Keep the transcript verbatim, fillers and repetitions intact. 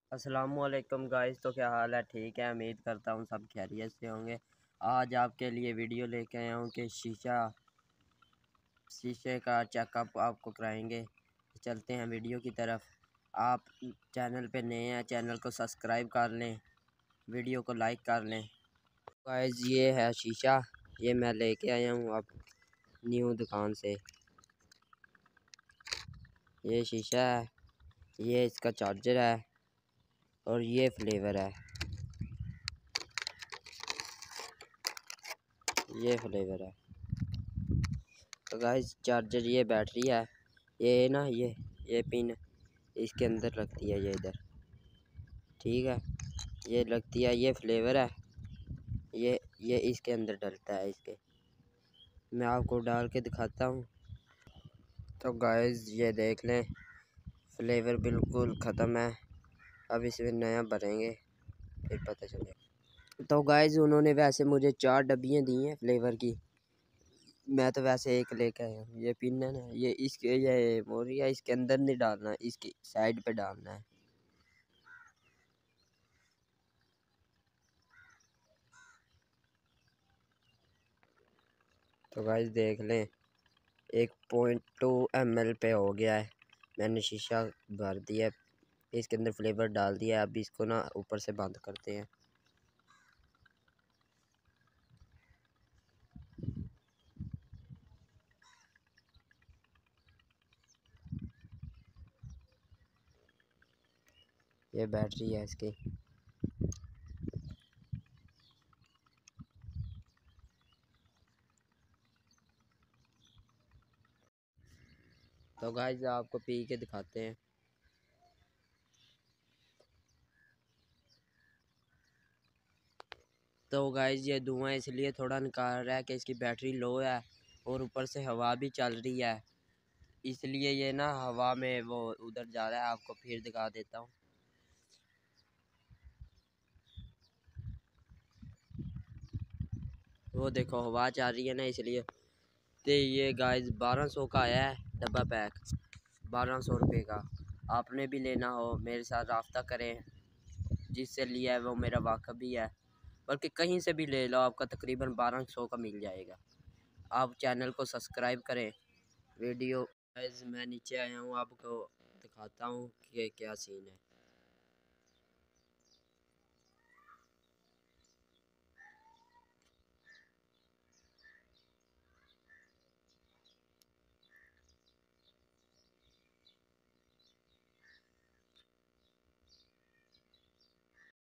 अस्सलामुअलैकुम गाइस। तो क्या हाल है? ठीक है, उम्मीद करता हूँ सब खैरियत से होंगे। आज आपके लिए वीडियो लेके आया हूँ कि शीशा शीशे का चेकअप आपको कराएंगे। चलते हैं वीडियो की तरफ। आप चैनल पे नए हैं, चैनल को सब्सक्राइब कर लें, वीडियो को लाइक कर लें। गाइस ये है शीशा, ये मैं लेके आया हूँ अब न्यू दुकान से। ये शीशा है, ये इसका चार्जर है और ये फ्लेवर है, ये फ्लेवर है। तो गाइस चार्जर, ये बैटरी है, ये ना ये ये पिन इसके अंदर लगती है, ये इधर, ठीक है, ये लगती है। ये फ्लेवर है, ये ये इसके अंदर डलता है। इसके मैं आपको डाल के दिखाता हूँ। तो गाइस ये देख लें, फ्लेवर बिल्कुल ख़त्म है। अब इसमें नया भरेंगे फिर पता चलेगा। तो गाइस उन्होंने वैसे मुझे चार डब्बियाँ दी हैं फ्लेवर की, मैं तो वैसे एक लेके आया हूँ। ये पिन है ना, ये इसके ये मोरिया इसके अंदर नहीं डालना, इसकी साइड पे डालना है। तो गाइस देख लें, एक पॉइंट टू एम एल पे हो गया है। मैंने शीशा भर दिया, इसके अंदर फ्लेवर डाल दिया। अब इसको ना ऊपर से बंद करते हैं। ये बैटरी है इसकी। तो गाइस आपको पी के दिखाते हैं। तो गाइस ये धुआं इसलिए थोड़ा निकाल रहा है कि इसकी बैटरी लो है और ऊपर से हवा भी चल रही है, इसलिए ये ना हवा में वो उधर जा रहा है। आपको फिर दिखा देता हूँ। वो देखो हवा जा रही है ना, इसलिए। तो ये गाइस बारह सौ का आया है डब्बा पैक, बारह सौ रुपये का। आपने भी लेना हो मेरे साथ रब्ता करें, जिससे लिया है वो मेरा वाकफ भी है, बल्कि कहीं से भी ले लो, आपका तकरीबन बारह सौ का मिल जाएगा। आप चैनल को सब्सक्राइब करें। वीडियो गाइस मैं नीचे आया हूँ, आपको दिखाता हूँ कि क्या सीन है।